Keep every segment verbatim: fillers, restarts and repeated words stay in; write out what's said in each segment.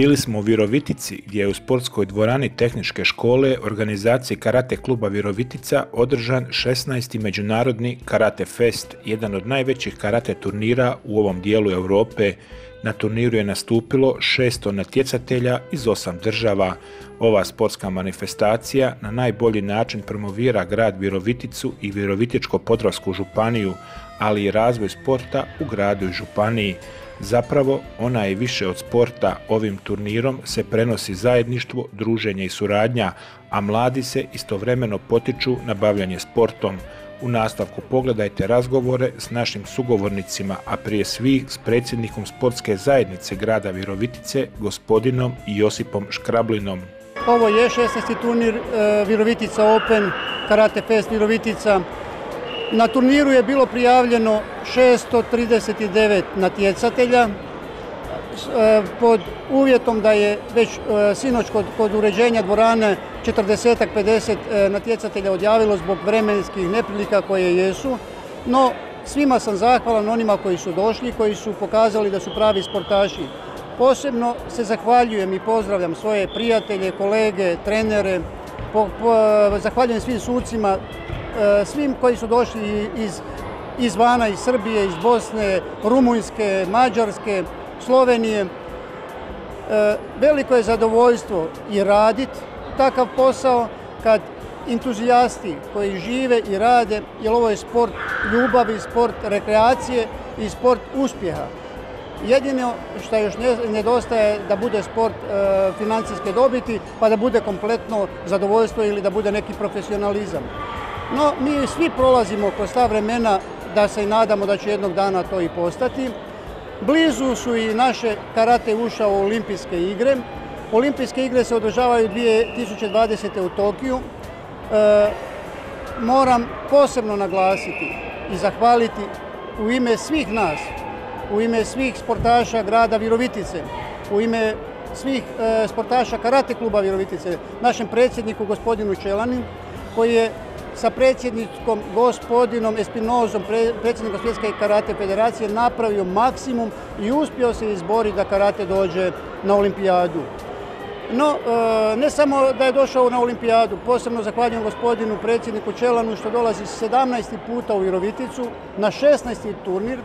Bili smo u Virovitici gdje je u sportskoj dvorani tehničke škole organizaciji Karate kluba Virovitica održan šesnaesti Međunarodni Karate Fest, jedan od najvećih karate turnira u ovom dijelu Europe. Na turniru je nastupilo šesto natjecatelja iz osam država. Ova sportska manifestacija na najbolji način promovira grad Viroviticu i Virovitičko-podravsku županiju, ali i razvoj sporta u gradu i županiji. Zapravo, ona je više od sporta. Ovim turnirom se prenosi zajedništvo, druženje i suradnja, a mladi se istovremeno potiču na bavljanje sportom. U nastavku pogledajte razgovore s našim sugovornicima, a prije svih s predsjednikom sportske zajednice grada Virovitice, gospodinom Josipom Škrablinom. Ovo je šesnaesti turnir e, Virovitica Open, Karate Fest Virovitica. Na turniru je bilo prijavljeno šesto trideset devet natjecatelja pod uvjetom da je već sinoć kod, kod uređenja dvorane četrdeset pedeset natjecatelja odjavilo zbog vremenskih neprilika koje jesu. No, svima sam zahvalan onima koji su došli, koji su pokazali da su pravi sportaši. Posebno se zahvaljujem i pozdravljam svoje prijatelje, kolege, trenere, po, po, zahvaljujem svim sucima, svim koji su došli iz, izvana, iz Srbije, iz Bosne, Rumunjske, Mađarske, Slovenije. Veliko je zadovoljstvo i raditi takav posao kad entuzijasti koji žive i rade, jer ovo je sport ljubavi, sport rekreacije i sport uspjeha. Jedino što još nedostaje da bude sport e, financijske dobiti, pa da bude kompletno zadovoljstvo ili da bude neki profesionalizam. No, mi svi prolazimo kroz ta vremena da se i nadamo da će jednog dana to i postati. Blizu su i naše karate ušao u olimpijske igre. Olimpijske igre se održavaju dvije tisuće dvadesete. u Tokiju. E, moram posebno naglasiti i zahvaliti u ime svih nas, u ime svih sportaša grada Virovitice, u ime svih e, sportaša Karate kluba Virovitice, našem predsjedniku gospodinu Čelani, koji je sa predsjednikom gospodinom Espinozom, pre, predsjednikom Svjetske karate federacije, napravio maksimum i uspio se izboriti da karate dođe na olimpijadu. No, e, ne samo da je došao na olimpijadu, posebno zahvaljujem gospodinu predsjedniku Čelanu što dolazi sedamnaesti puta u Viroviticu na šesnaesti turnir.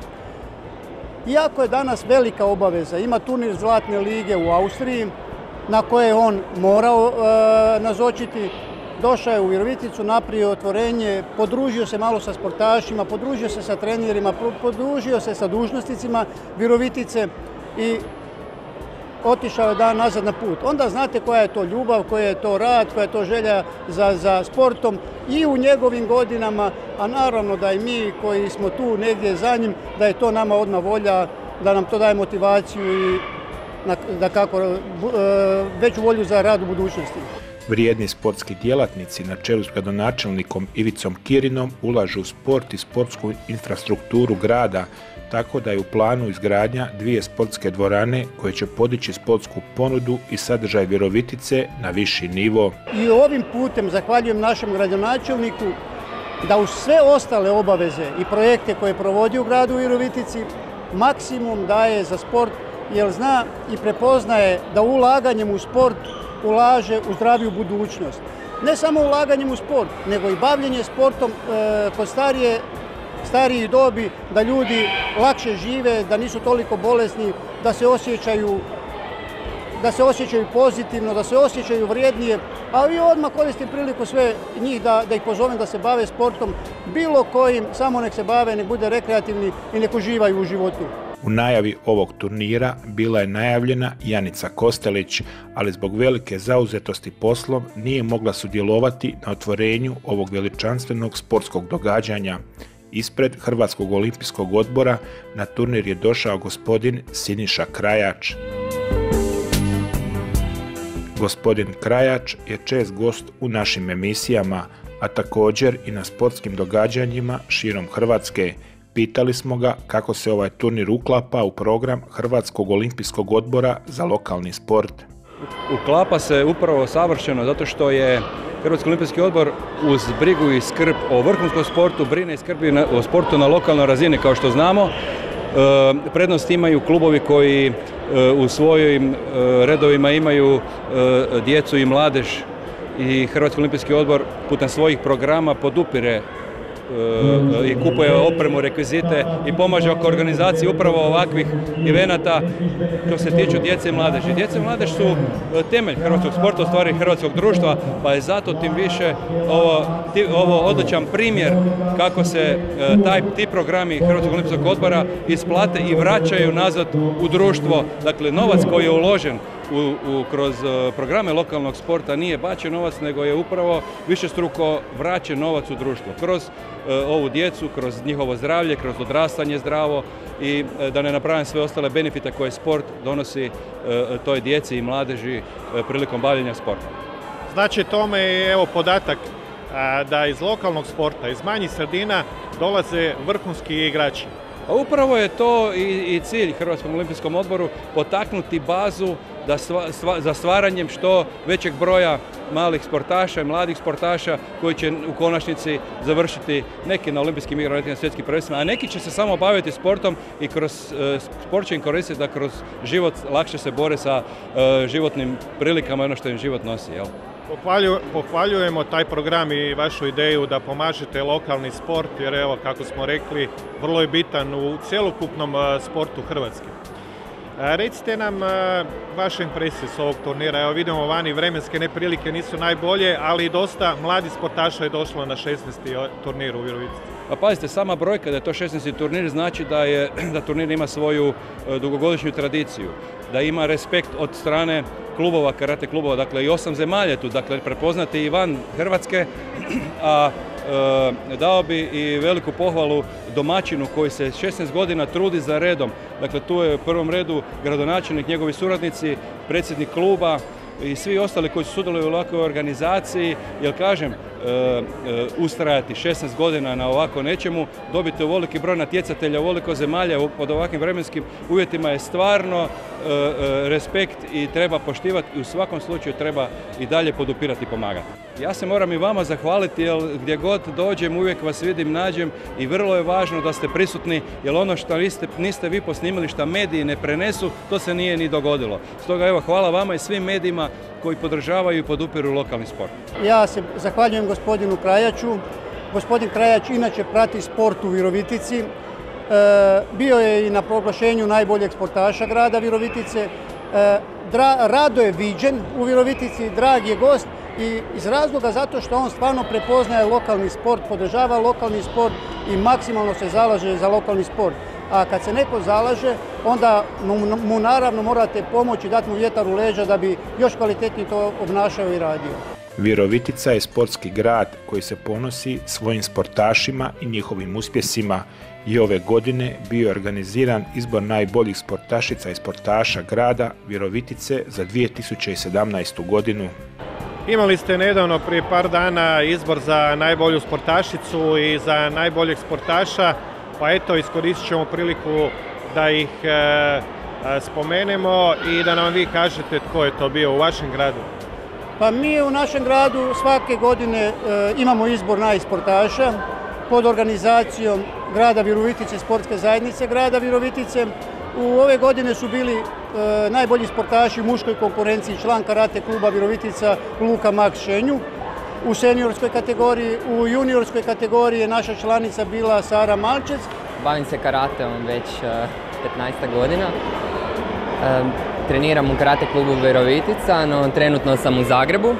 Iako je danas velika obaveza, ima turnir Zlatne lige u Austriji na koje je on morao e, nazočiti, došao je u Viroviticu, napravio otvorenje, podružio se malo sa sportašima, podružio se sa trenerima, podružio se sa dužnosnicima Virovitice i otišao je dan nazad na put. Onda znate koja je to ljubav, koja je to rad, koja je to želja za, za sportom i u njegovim godinama, a naravno da i mi koji smo tu negdje za njim, da je to nama odmah volja, da nam to daje motivaciju i da kako veću volju za rad u budućnosti. Vrijedni sportski djelatnici na čelu s gradonačelnikom Ivicom Kirinom ulažu u sport i sportsku infrastrukturu grada, tako da je u planu izgradnja dvije sportske dvorane koje će podići sportsku ponudu i sadržaj Virovitice na viši nivo. I ovim putem zahvaljujem našem gradonačelniku da uz sve ostale obaveze i projekte koje provodi u gradu Virovitici maksimum daje za sport, jer zna i prepoznaje da ulaganjem u sport ulaže u zdraviju budućnost. Ne samo ulaganjem u sport, nego i bavljenje sportom e, kod starije, starijih dobi, da ljudi lakše žive, da nisu toliko bolesni, da se osjećaju, da se osjećaju pozitivno, da se osjećaju vrijednije, ali i odmah koristim priliku sve njih da, da ih pozovem da se bave sportom, bilo kojim, samo nek se bave, nek bude rekreativni i nek uživaju u životu. U najavi ovog turnira bila je najavljena Janica Kostelić, ali zbog velike zauzetosti poslom nije mogla sudjelovati na otvorenju ovog veličanstvenog sportskog događanja. Ispred Hrvatskog olimpijskog odbora na turnir je došao gospodin Siniša Krajač. Gospodin Krajač je čest gost u našim emisijama, a također i na sportskim događanjima širom Hrvatske. Pitali smo ga kako se ovaj turnir uklapa u program Hrvatskog olimpijskog odbora za lokalni sport. Uklapa se upravo savršeno zato što je Hrvatski olimpijski odbor uz brigu i skrb o vrhunskom sportu brine i skrbi o sportu na lokalnoj razini. Kao što znamo, prednost imaju klubovi koji u svojim redovima imaju djecu i mladež i Hrvatski olimpijski odbor putem svojih programa podupire i kupuje opremu, rekvizite i pomaže oko organizaciji upravo ovakvih evenata što se tiču djece i mladeži. Djece i mladež su temelj hrvatskog sporta, u stvari hrvatskog društva, pa je zato tim više ovo, ovo odličan primjer kako se taj, ti programi Hrvatskog olimpijskog odbora isplate i vraćaju nazad u društvo. Dakle, novac koji je uložen U, u, kroz uh, programe lokalnog sporta nije bačen novac, nego je upravo višestruko vraćen novac u društvo. Kroz uh, ovu djecu, kroz njihovo zdravlje, kroz odrastanje zdravo i uh, da ne napravim sve ostale benefite koje sport donosi uh, toj djeci i mladeži uh, prilikom bavljenja sporta. Znači tome je evo podatak uh, da iz lokalnog sporta, iz manjih sredina dolaze vrhunski igrači. A upravo je to i, i cilj Hrvatskom olimpijskom odboru, potaknuti bazu da stva, stva, za stvaranjem što većeg broja malih sportaša i mladih sportaša koji će u konačnici završiti neki na olimpijskim igrama, neki na svjetskim prvenstvima, a neki će se samo baviti sportom i kroz uh, sport će im koristiti da kroz život lakše se bore sa uh, životnim prilikama i ono što im život nosi. Jel? Pohvalju, pohvaljujemo taj program i vašu ideju da pomažete lokalni sport, jer evo, kako smo rekli, vrlo je bitan u cjelokupnom sportu Hrvatske. Recite nam vaše impresije s ovog turnira. Evo vidimo vani vremenske neprilike nisu najbolje, ali dosta mladih sportaša je došlo na šesnaesti turnir u Virovitici. Pa pazite, sama brojka da je to šesnaesti turnir znači da, je, da turnir ima svoju dugogodišnju tradiciju, da ima respekt od strane klubova, karate klubova, dakle i osam zemalja tu, dakle prepoznati i van Hrvatske, a e, dao bi i veliku pohvalu domaćinu koji se šesnaest godina trudi za redom. Dakle, tu je u prvom redu gradonačelnik, njegovi suradnici, predsjednik kluba i svi ostali koji su sudjelovali u ovakvoj organizaciji, jer kažem, e, e, ustrajati šesnaest godina na ovako nečemu, dobiti ovoliki broj natjecatelja, ovoliko zemalja pod ovakvim vremenskim uvjetima je stvarno e, e, respekt i treba poštivati i u svakom slučaju treba i dalje podupirati i pomagati. Ja se moram i vama zahvaliti, jer gdje god dođem uvijek vas vidim, nađem i vrlo je važno da ste prisutni, jer ono što niste, niste vi posnimili, što mediji ne prenesu, to se nije ni dogodilo. Stoga evo, hvala vama i svim medijima koji podržavaju i podupiru lokalni sport. Ja se zahvaljujem gospodinu Krajaču. Gospodin Krajač inače prati sport u Virovitici. E, bio je i na proglašenju najboljeg sportaša grada Virovitice. E, dra, rado je viđen u Virovitici, drag je gost i iz razloga zato što on stvarno prepoznaje lokalni sport, podržava lokalni sport i maksimalno se zalaže za lokalni sport. A kad se neko zalaže, onda mu, mu naravno morate pomoći, dati mu vjetar u leđa da bi još kvalitetnije to obnašao i radio. Virovitica je sportski grad koji se ponosi svojim sportašima i njihovim uspjesima i ove godine bio je organiziran izbor najboljih sportašica i sportaša grada Virovitice za dvije tisuće sedamnaestu. godinu. Imali ste nedavno prije par dana izbor za najbolju sportašicu i za najboljeg sportaša, pa eto iskoristit ćemo priliku da ih e, e, spomenemo i da nam vi kažete tko je to bio u vašem gradu. Pa mi u našem gradu svake godine e, imamo izbor najsportaša pod organizacijom grada Virovitice, sportske zajednice grada Virovitice. U ove godine su bili e, najbolji sportaši u muškoj konkurenciji član karate kluba Virovitica Luka Maks Šenju. U seniorskoj kategoriji, u juniorskoj kategoriji je naša članica bila Sara Malčec. Bavim se karateom već petnaest godina. E, treniram u karate klubu Virovitica, no trenutno sam u Zagrebu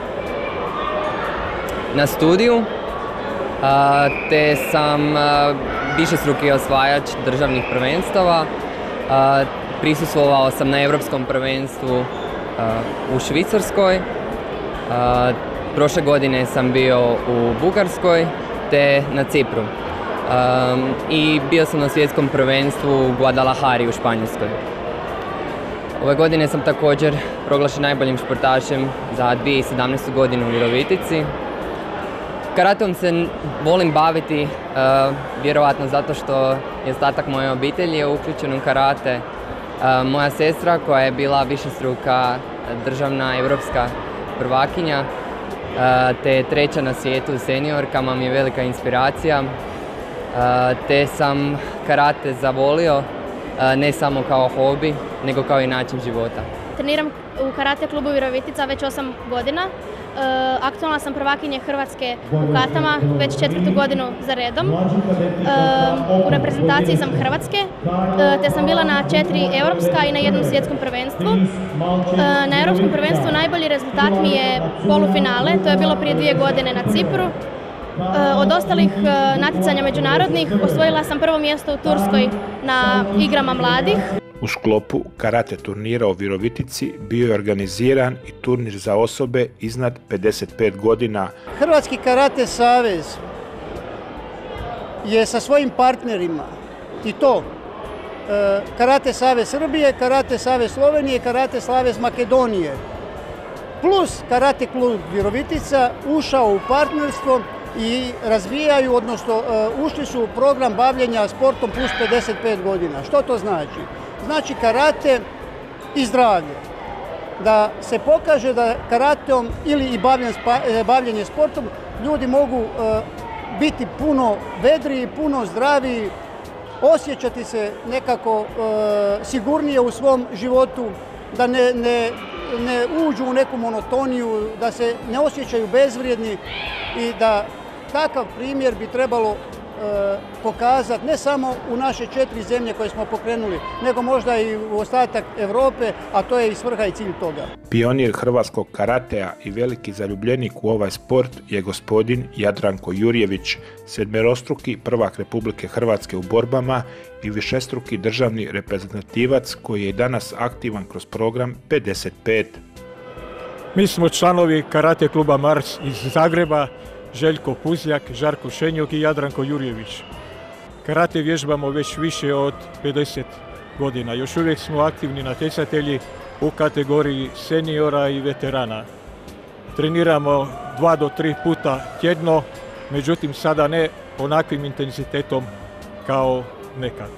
na studiju, a, te sam a, višestruki osvajač državnih prvenstava. A, prisustvovao sam na Europskom prvenstvu a, u Švicarskoj. A, prošle godine sam bio u Bugarskoj te na Cipru. Um, I bio sam na svjetskom prvenstvu u Guadalajari u Španjolskoj. Ove godine sam također proglašen najboljim športašem za dvije tisuće sedamnaestu. godinu u Virovitici. Karateom se volim baviti, uh, vjerovatno zato što je ostatak moje obitelji je uključen u karate. Uh, moja sestra koja je bila višestruka državna europska prvakinja, uh, te je treća na svijetu u seniorkama, mi je velika inspiracija. Uh, te sam karate zavolio ne samo kao hobi, nego kao i način života. Treniram u karate klubu Virovitica već osam godina. Aktualna sam prvakinja Hrvatske u katama već četvrtu godinu za redom. U reprezentaciji sam Hrvatske, te sam bila na četiri europska i na jednom svjetskom prvenstvu. Na europskom prvenstvu najbolji rezultat mi je polufinale, to je bilo prije dvije godine na Cipru. Od ostalih natjecanja međunarodnih osvojila sam prvo mjesto u Turskoj na igrama mladih. U sklopu karate turnira u Virovitici bio je organiziran i turnir za osobe iznad pedeset pet godina. Hrvatski karate savez je sa svojim partnerima, i to Karate savez Srbije, Karate savez Slovenije, Karate savez Makedonije, plus Karate klub Virovitica ušao u partnerstvo i razvijaju, odnosno ušli su u program bavljenja sportom plus pedeset pet godina. Što to znači? Znači karate i zdravlje. Da se pokaže da karateom ili i bavljenje sportom ljudi mogu biti puno vedriji, puno zdraviji, osjećati se nekako sigurnije u svom životu, da ne, ne, ne uđu u neku monotoniju, da se ne osjećaju bezvrijedni i da takav primjer bi trebalo pokazati ne samo u naše četiri zemlje koje smo pokrenuli, nego možda i u ostatak Europe, a to je i svrha i cilj toga. Pionir hrvatskog karatea i veliki zaljubljenik u ovaj sport je gospodin Jadranko Jurjević, sedmerostruki prvak Republike Hrvatske u borbama i višestruki državni reprezentativac koji je danas aktivan kroz program pedeset pet. Mi smo članovi karate kluba Mars iz Zagreba, Željko Puzjak, Žarko Šenjog i Jadranko Jurjević. Karate vježbamo već više od pedeset godina. Još uvijek smo aktivni natjecatelji u kategoriji seniora i veterana. Treniramo dva do tri puta tjedno, međutim sada ne onakvim intenzitetom kao nekad.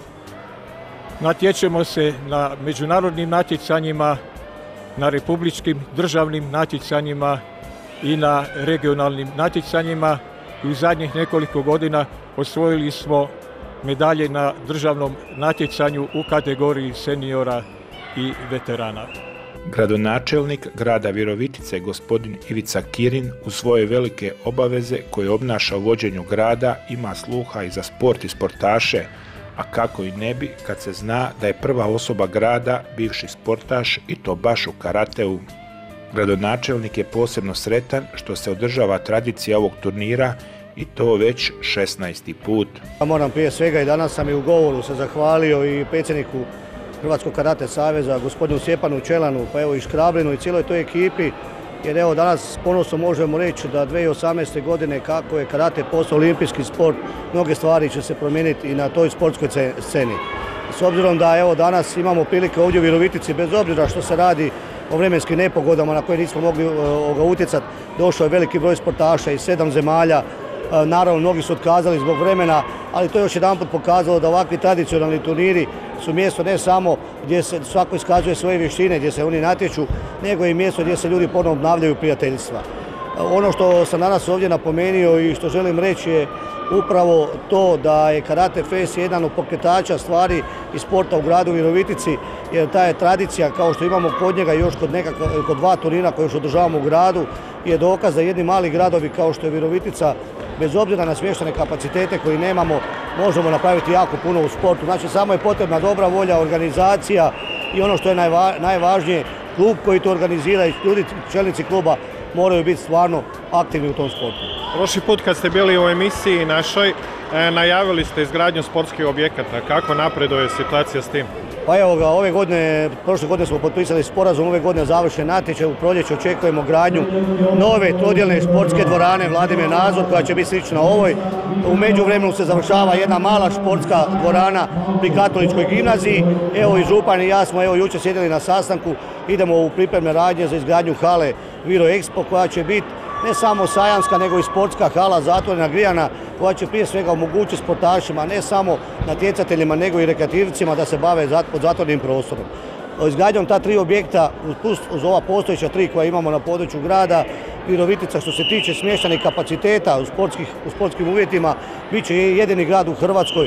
Natječemo se na međunarodnim natjecanjima, na republičkim državnim natjecanjima i na regionalnim natjecanjima i u zadnjih nekoliko godina osvojili smo medalje na državnom natjecanju u kategoriji seniora i veterana. Gradonačelnik grada Virovitice, gospodin Ivica Kirin, u svoje velike obaveze koje obnaša u vođenju grada ima sluha i za sport i sportaše, a kako i ne bi kad se zna da je prva osoba grada bivši sportaš i to baš u karateu. Gradonačelnik je posebno sretan što se održava tradicija ovog turnira i to već šesnaesti put. Moram prije svega i danas sam i u govoru se zahvalio i predsjedniku Hrvatskog karate saveza, gospodinu Stjepanu Čelanu, pa evo i Škrablinu i cijeloj toj ekipi, jer evo danas s ponosom možemo reći da dvije tisuće osamnaeste. godine kako je karate postao olimpijski sport, mnoge stvari će se promijeniti i na toj sportskoj sceni. S obzirom da evo danas imamo prilike ovdje u Virovitici, bez obzira što se radi o vremenskim nepogodama na koje nismo mogli utjecati, došao je veliki broj sportaša iz sedam zemalja. Naravno, mnogi su otkazali zbog vremena, ali to je još jedanput pokazalo da ovakvi tradicionalni turniri su mjesto ne samo gdje se svako iskazuje svoje vještine, gdje se oni natječu, nego i mjesto gdje se ljudi ponovno obnavljaju prijateljstva. Ono što sam danas ovdje napomenuo i što želim reći je upravo to da je Karate Fest jedan od pokretača stvari i sporta u gradu Virovitici, jer ta je tradicija kao što imamo kod njega još kod, nekako, kod dva turnira koje još održavamo u gradu, je dokaz da jedni mali gradovi kao što je Virovitica, bez obzira na smještene kapacitete koji nemamo, možemo napraviti jako puno u sportu. Znači samo je potrebna dobra volja, organizacija i ono što je najva, najvažnije, klub koji to organizira i ljudi, čelnici kluba moraju biti stvarno aktivni u tom sportu. Prošli put kad ste bili u emisiji našoj, najavili ste izgradnju sportskih objekata. Kako napreduje situacija s tim? Pa evo ga, ove godine, prošle godine smo potpisali sporazum, ove godine završen natječaj, u proljeće očekujemo gradnju nove trodjelne sportske dvorane Vladimir Nazor koja će biti slična ovoj. U međuvremenu se završava jedna mala sportska dvorana pri Katoličkoj gimnaziji. Evo i župan i ja smo evo jučer sjedili na sastanku, idemo u pripremne radnje za izgradnju hale Viro Expo koja će biti ne samo sajamska nego i sportska hala zatvorena, grijana, koja će prije svega omogućiti sportašima, ne samo natjecateljima nego i rekreativcima da se bave pod zatvorenim prostorom. Izgradnjom ta tri objekta, plus uz ova postojeća tri koja imamo na području grada, Virovitica što se tiče smještajnih kapaciteta u, u sportskim uvjetima, bit će jedini grad u Hrvatskoj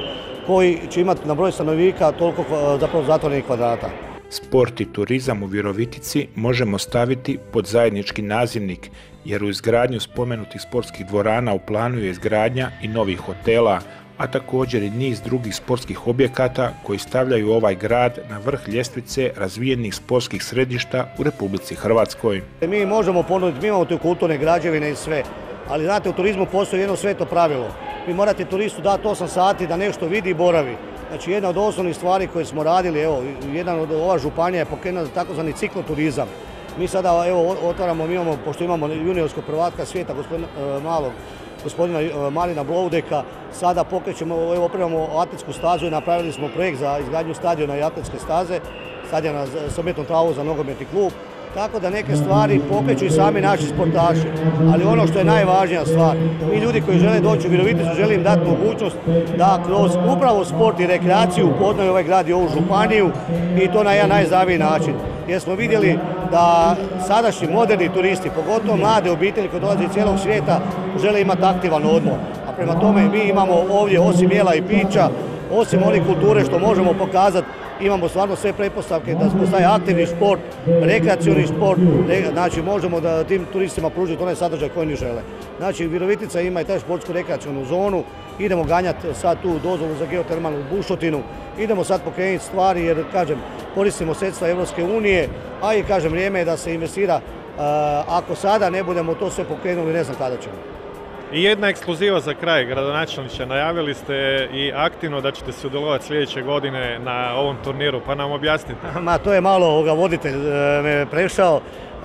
koji će imati na broj stanovnika toliko zapravo zatvorenih kvadrata. Sport i turizam u Virovitici možemo staviti pod zajednički nazivnik, jer u izgradnju spomenutih sportskih dvorana u planu je izgradnja i novih hotela, a također i niz drugih sportskih objekata koji stavljaju ovaj grad na vrh ljestvice razvijenih sportskih središta u Republici Hrvatskoj. Mi možemo ponuditi, mi imamo tu kulturne građevine i sve, ali znate, u turizmu postoji jedno sveto pravilo. Vi morate turistu dati osam sati da nešto vidi i boravi. Znači, jedna od osnovnih stvari koje smo radili, evo, jedan od ova županija je pokrenula takozvani cikloturizam. Mi sada, evo, otvaramo, mi imamo, pošto imamo juniorskog prvaka svijeta, gospodina Malog, gospodina Marina Bloudeka, sada pokrećemo, evo, opremamo atletsku stazu i napravili smo projekt za izgradnju stadiona i atletske staze, stadiona s umjetnom travom za nogometni klub. Tako da neke stvari pokreću i sami naši sportaši. Ali ono što je najvažnija stvar, mi ljudi koji žele doći u Viroviticu, želim dati mogućnost da kroz upravo sport i rekreaciju upoznaju ovaj grad i ovu županiju i to na jedan najzdraviji način. Jer smo vidjeli da sadašnji moderni turisti, pogotovo mlade obitelji koje dolaze iz cijelog svijeta, žele imati aktivan odmor. A prema tome mi imamo ovdje osim jela i pića, osim onih kulture što možemo pokazati, imamo stvarno sve pretpostavke da postaje aktivni sport, rekreacioni sport, znači možemo da tim turistima pružiti onaj sadržaj koji oni žele. Znači Virovitica ima i taj sportsku rekreacionu zonu, idemo ganjati sad tu dozvolu za geotermalnu bušotinu, idemo sad pokrenuti stvari jer, kažem, koristimo sredstva Europske unije, a i, kažem, vrijeme je da se investira, ako sada ne budemo to sve pokrenuli, ne znam kada ćemo. I jedna ekskluziva za kraj, gradonačelniče, najavili ste i aktivno da ćete sudjelovati sljedeće godine na ovom turniru, pa nam objasnite. Ma, to je malo ovoga voditelj me prešao.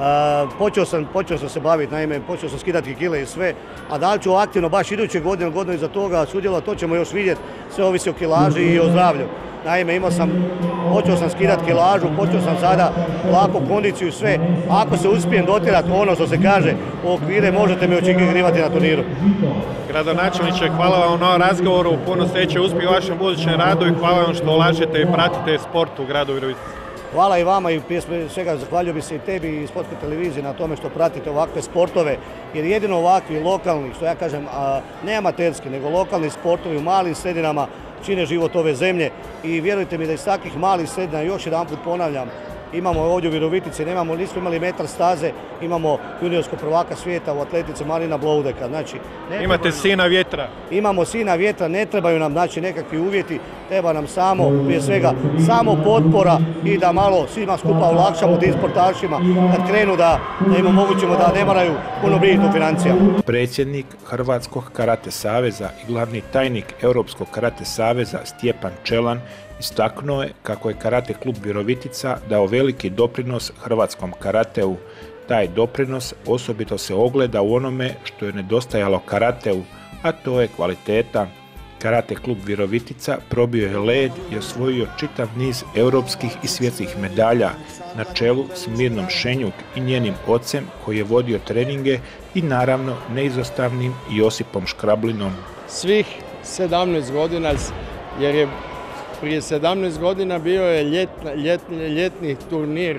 Počeo sam, počeo sam se baviti, naime, počeo sam skidati kile i sve, a da li ću aktivno baš iduće godine, godinu iza toga sudjelovati, to ćemo još vidjeti, sve ovisi o kilaži i o zdravlju. Naime, imao sam, počeo sam skidati kilažu, počeo sam sada lako kondiciju i sve. Ako se uspijem dotjerati ono što se kaže u okvire, možete me očekivati na turniru. Gradonačelniče, hvala vam na razgovoru, puno sreće, uspjeh u vašem budućem radu i hvala vam što ulažete i pratite sport u gradu Virovitici. Hvala i vama i prije svega zahvaljujem bi se i tebi i Sportskoj televiziji na tome što pratite ovakve sportove, jer jedino ovakvi lokalni, što ja kažem, ne amaterski, nego lokalni sportovi u malim sredinama čine život ove zemlje i vjerujte mi da iz takvih malih sredina, još jedan put ponavljam, imamo ovdje u Virovitici, nemamo, nismo imali metar staze, imamo juniorskog prvaka svijeta u atletici Marina Bloudeka. Znači, imate sina vjetra. Imamo sina vjetra, ne trebaju nam, znači, nekakvi uvjeti, treba nam samo, prije svega, samo potpora i da malo svima skupa olakšamo tim sportašima kad krenu da, da im omogućimo da ne moraju puno brinuti o financijama. Predsjednik Hrvatskog karate saveza i glavni tajnik Europskog karate saveza Stjepan Čelan istaknuo je kako je karate klub Virovitica dao veliki doprinos hrvatskom karateu. Taj doprinos osobito se ogleda u onome što je nedostajalo karateu, a to je kvaliteta. Karate klub Virovitica probio je led i osvojio čitav niz europskih i svjetskih medalja na čelu s Mirnom Šenjuk i njenim ocem koji je vodio treninge i naravno neizostavnim Josipom Škrablinom. Svih sedamnaest godina, jer je prije sedamnaest godina bio je ljet, ljet, ljetni turnir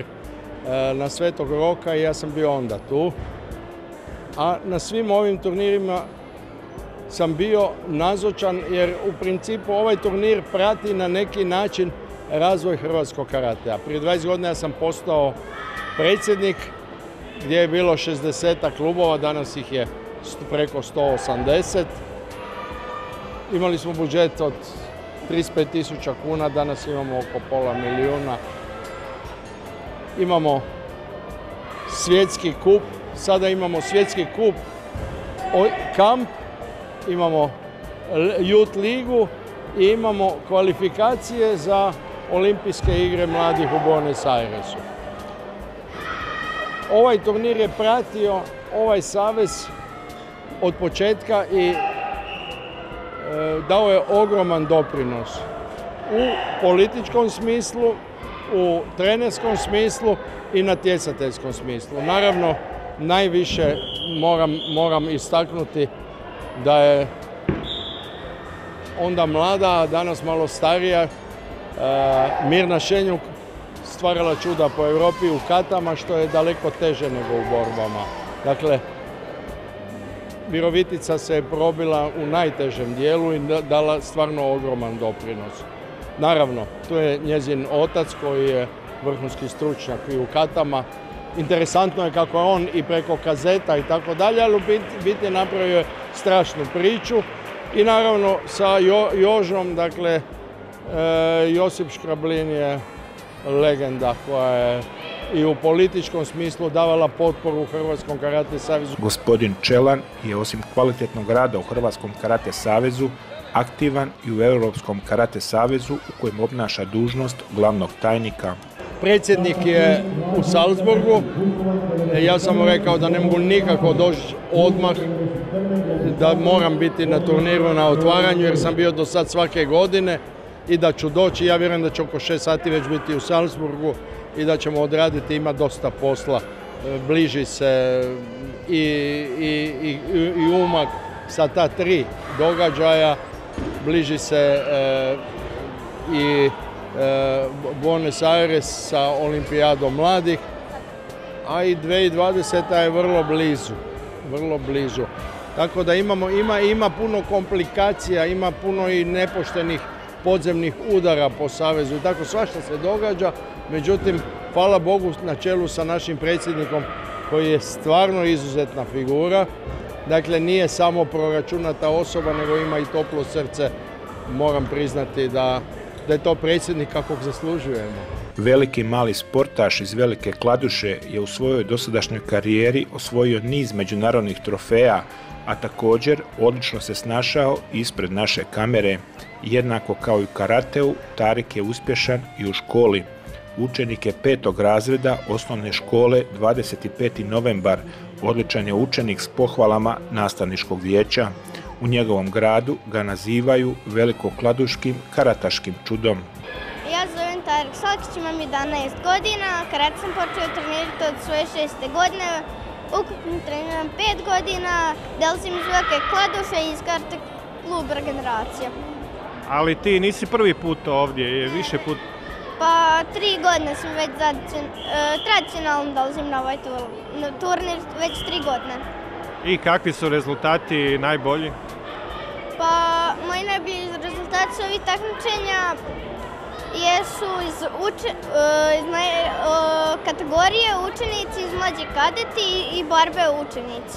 e, na Svetog Roka i ja sam bio onda tu. A na svim ovim turnirima sam bio nazočan jer u principu ovaj turnir prati na neki način razvoj hrvatskog karatea. Prije dvadeset godina ja sam postao predsjednik gdje je bilo šezdeset klubova, danas ih je preko sto osamdeset. Imali smo budžet od trideset pet tisuća kuna, danas imamo oko pola milijuna. Imamo svjetski kup, sada imamo svjetski kup kamp, imamo Youth ligu i imamo kvalifikacije za olimpijske igre mladih u Buenos Airesu. Ovaj turnir je pratio ovaj savez od početka i dao je ogroman doprinos u političkom smislu, u trenerskom smislu i natjecateljskom smislu. Naravno, najviše moram, moram istaknuti da je onda mlada, a danas malo starija, Mirna Šenjuk stvarala čuda po Europi u katama, što je daleko teže nego u borbama. Dakle, Virovitica se je probila u najtežem dijelu i dala stvarno ogroman doprinos. Naravno, tu je njezin otac koji je vrhunski stručnjak i u katama. Interesantno je kako je on i preko kazeta i tako dalje, ali u biti je napravio strašnu priču. I naravno sa jo, Jožom, dakle, e, Josip Škrablin je legenda koja je i u političkom smislu davala potporu Hrvatskom karate savezu. Gospodin Čelan je osim kvalitetnog rada u Hrvatskom karate savezu aktivan i u Europskom karate savezu u kojem obnaša dužnost glavnog tajnika. Predsjednik je u Salzburgu, ja sam mu rekao da ne mogu nikako doći odmah, da moram biti na turniru na otvaranju jer sam bio do sad svake godine i da ću doći. Ja vjerujem da će oko šest sati već biti u Salzburgu i da ćemo odraditi, ima dosta posla. Bliži se i, i, i, i umak sa ta tri događaja, bliži se e, i e, Buenos Aires sa olimpijadom mladih, a i dvije tisuće dvadeseta je vrlo blizu, vrlo blizu. Tako da imamo, ima, ima puno komplikacija, ima puno i nepoštenih podzemnih udara po savezu i tako svašta se događa. Međutim, hvala Bogu na čelu sa našim predsjednikom koji je stvarno izuzetna figura. Dakle, nije samo proračunata osoba, nego ima i toplo srce. Moram priznati da, da je to predsjednik kakvog zaslužujemo. Veliki mali sportaš iz Velike Kladuše je u svojoj dosadašnjoj karijeri osvojio niz međunarodnih trofeja, a također odlično se snašao ispred naše kamere. Jednako kao i u karateu, Tarik je uspješan i u školi. Učenik je petog razreda osnovne škole dvadeset peti novembar, odličan je učenik s pohvalama nastavničkog vijeća. U njegovom gradu ga nazivaju velikokladuškim karataškim čudom. Ja zovem Tarik Salkić, imam jedanaest godina, karate sam počeo trenirati od svoje šeste godine, ukupno treniram pet godina, dolazim iz Velike Kladuše i iz karate kluba Regeneracija. Ali ti nisi prvi put ovdje, je više put? Pa tri godine sam već tradicionalno dolazim na ovaj turnir, već tri godine. I kakvi su rezultati najbolji? Pa moji najbolji rezultati su ovih takmičenja jesu iz, uče, iz moje kategorije učenici, iz mlađi kadeti i borbe učenici.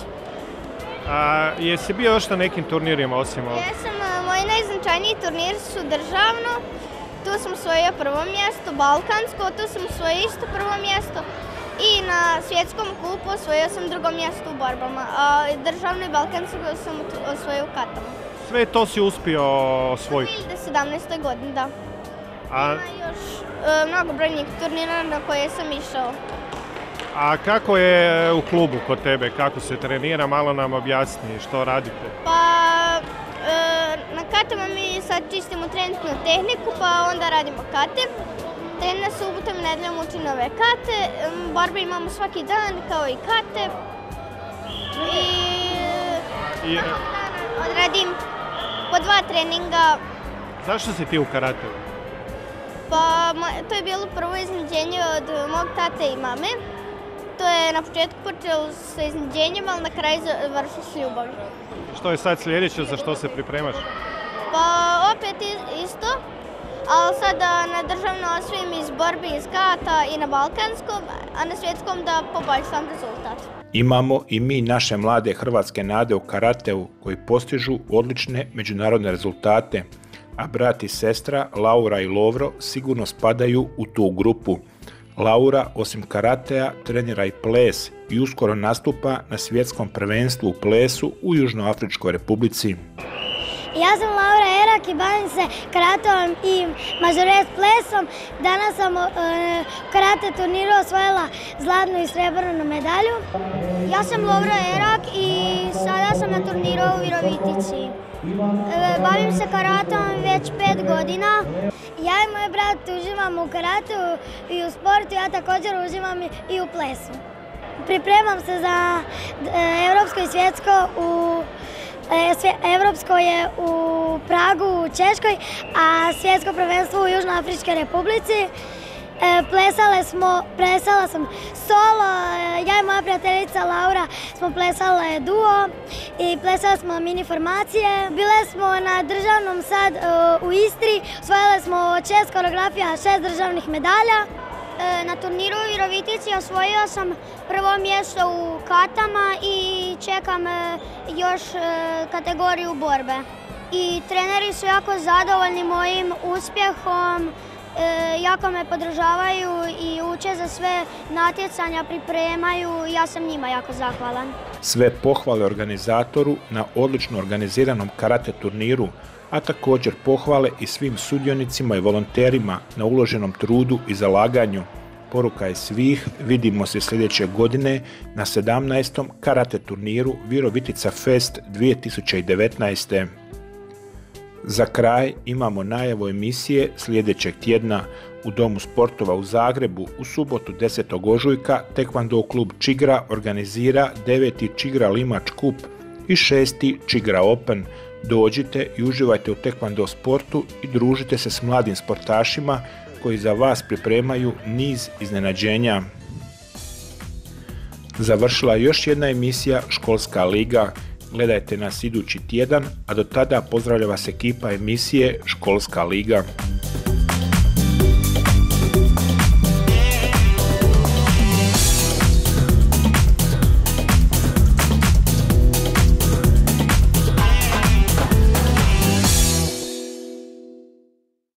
A jesi bio još na nekim turnirima osim ovdje? Jesam, moji najznačajniji turniri su državno, tu sam osvojio prvo mjesto, balkansko, tu sam osvojio isto prvo mjesto i na svjetskom kupu osvojio sam drugo mjesto u borbama, a državno i balkansko sam osvojio u katama. Sve to si uspio osvojiti? U dvije tisuće sedamnaestoj godini, da. A... Ima još e, mnogo brojnih turnira na koje sam išao. A kako je u klubu kod tebe, kako se trenira, malo nam objasni što radite? Pa e, na katama mi sad čistimo trenutnu tehniku, pa onda radimo kate. Trener subotom i nedeljom uči nove kate, borbe imamo svaki dan kao i kate. I, I svaki dan odradim po dva treninga. Zašto si ti u karateu? Pa to je bilo prvo iznenađenje od mog tate i mame. To je na početku počelo sa iznenađenjem, ali na kraju završilo s ljubavlju. Što je sad sljedeće, za što se pripremaš? Pa opet isto, ali sada na državno osvojim iz borbi iz kata i na balkanskom, a na svjetskom da poboljšam rezultat. Imamo i mi naše mlade hrvatske nade u karateu koji postižu odlične međunarodne rezultate, a brat i sestra Laura i Lovro sigurno spadaju u tu grupu. Laura, osim karatea, trenira i ples i uskoro nastupa na svjetskom prvenstvu u plesu u Južnoafričkoj Republici. Ja sam Laura Erak i bavim se karateom i mažoret plesom. Danas sam u e, karate turniru osvojila zlatnu i srebrnu medalju. Ja sam Laura Erak i sada sam na turniru u Virovitici. E, bavim se karateom već pet godina. Ja i moj brat uživamo u karateu i u sportu, ja također uživam i u plesu. Pripremam se za e, europsko i svjetsko u Evropsko je u Pragu u Češkoj, a svjetsko prvenstvo u Južnoafričkoj Republici. Plesale smo, plesala sam solo, ja i moja prijateljica Laura smo plesale duo i plesali smo mini formacije. Bile smo na državnom sad u Istri, osvojili smo od šest koreografija, šest državnih medalja. Na turniru u Virovitici osvojio sam prvo mjesto u katama i čekam još kategoriju borbe. I treneri su jako zadovoljni mojim uspjehom, jako me podržavaju i uče za sve natjecanja, pripremaju, ja sam njima jako zahvalan. Sve pohvale organizatoru na odlično organiziranom karate turniru, a također pohvale i svim sudionicima i volonterima na uloženom trudu i zalaganju. Poruka je svih, vidimo se sljedeće godine na sedamnaestom karate turniru Virovitica Fest dvije tisuće devetnaeste. Za kraj imamo najavu emisije sljedećeg tjedna. U Domu sportova u Zagrebu u subotu desetog ožujka Taekwondo klub Čigra organizira deveti Čigra Limač Kup i šesti Čigra Open. Dođite i uživajte u Taekwondo sportu i družite se s mladim sportašima koji za vas pripremaju niz iznenađenja. Završila je još jedna emisija Školska liga. Gledajte nas idući tjedan, a do tada pozdravlja vas ekipa emisije Školska liga.